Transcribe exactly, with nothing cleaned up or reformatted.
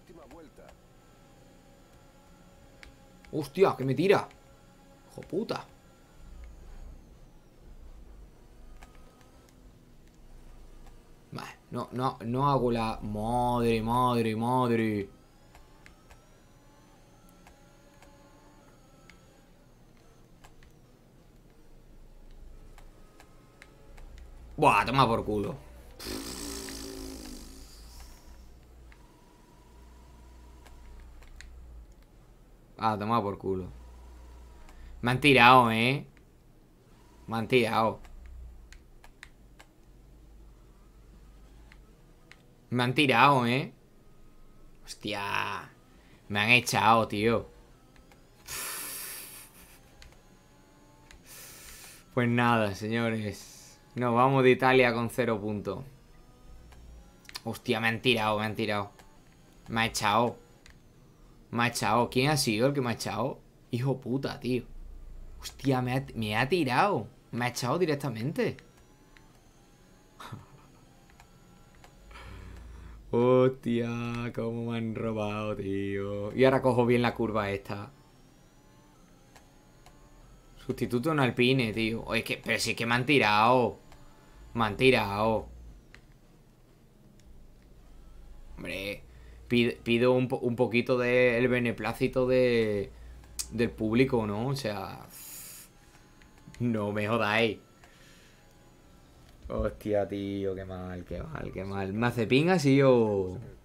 Hostia, que me tira. Hijo puta. Vale, no, no, no hago la... Madre, madre, madre. Buah, toma por culo. Ah, toma por culo. Me han tirado, eh. Me han tirado. Me han tirado, eh. Hostia. Me han echado, tío. Pues nada, señores. Nos vamos de Italia con cero puntos. Hostia, me han tirado, me han tirado. Me ha echado. Me ha echado. ¿Quién ha sido el que me ha echado? Hijo puta, tío. Hostia, me ha, me ha tirado. Me ha echado directamente. Hostia, cómo me han robado, tío. Y ahora cojo bien la curva esta. Sustituto en Alpine, tío. Oye, es que, pero si es que me han tirado. Me han tirado. Hombre, pido, pido un, po- un poquito del beneplácito de, del público, ¿no? O sea, no me jodáis. Hostia, tío, qué mal, qué mal, qué mal. Mazepin ha sido